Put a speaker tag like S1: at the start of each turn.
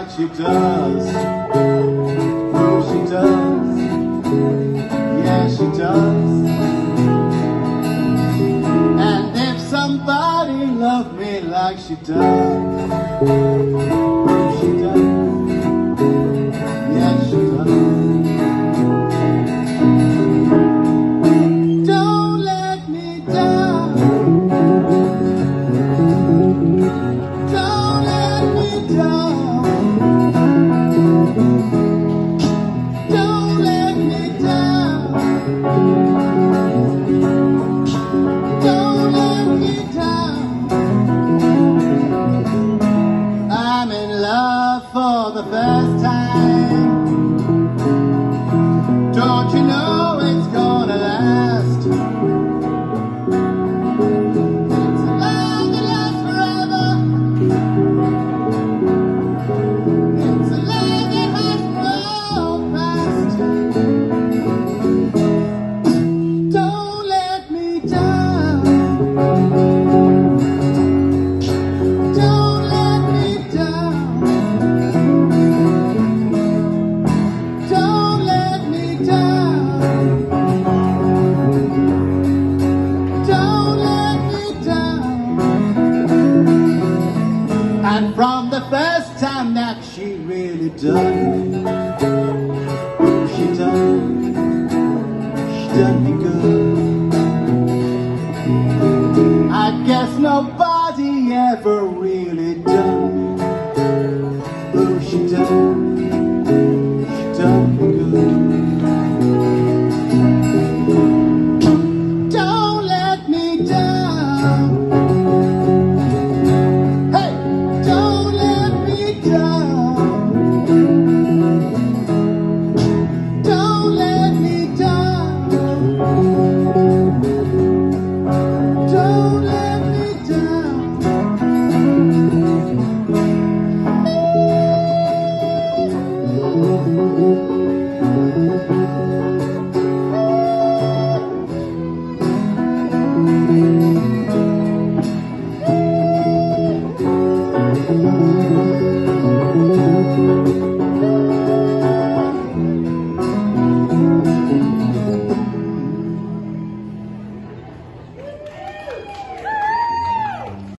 S1: like she does. Oh, she does. Yeah, she does. And if somebody loved me like she does, oh, she does. Yeah, she does. Don't let me down. Don't let me down. Don't let me down. Don't let me down. I'm in love for the first time. Don't you know it's gonna last? It's a love that lasts forever. It's a love that has no past. Don't let me down. Don't let me down. Don't let me down. Don't let me down. And from the first time that she really done me, she done me good. I guess nobody ever really done